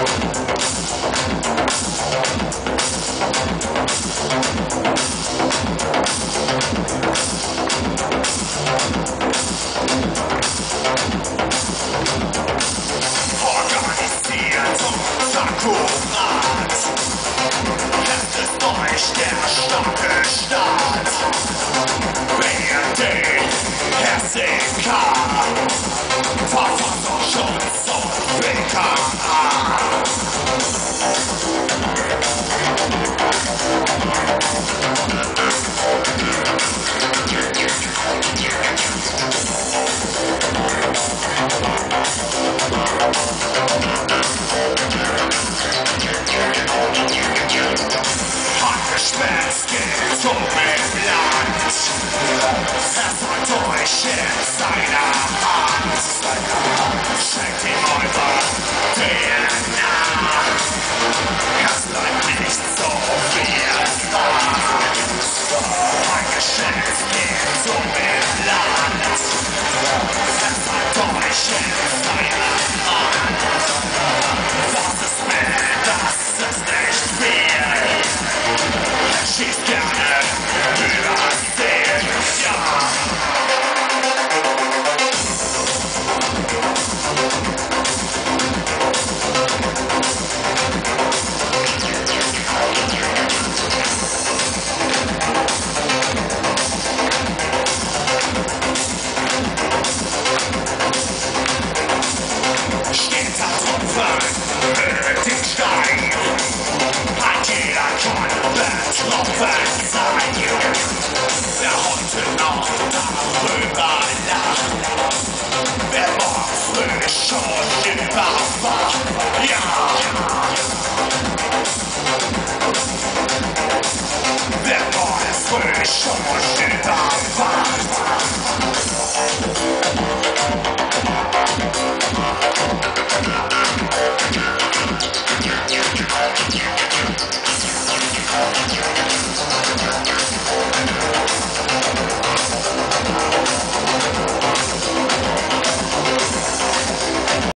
Organisiert und akkurat. Es ist euch der starke Staat. BRD, SEK, Verfassungsschutz und BKA. Handgespenst geht im Land. Es hat euch in seiner Hand. Schenkt ihm eure DNA. Es bleibt nicht so, wie es war. Handgespenst geht im Land. Es hat euch in seiner Hand. Das ist mehr, das ist nicht viel. Er schießt gerne übersehen, ja. Steht da Tropfen, höhlt den Stein. Ein jeder kann betroffen sein. Wer heute noch darüber lacht, wer morgen früh schon überwacht, ja. Wer morgen früh schon überwacht.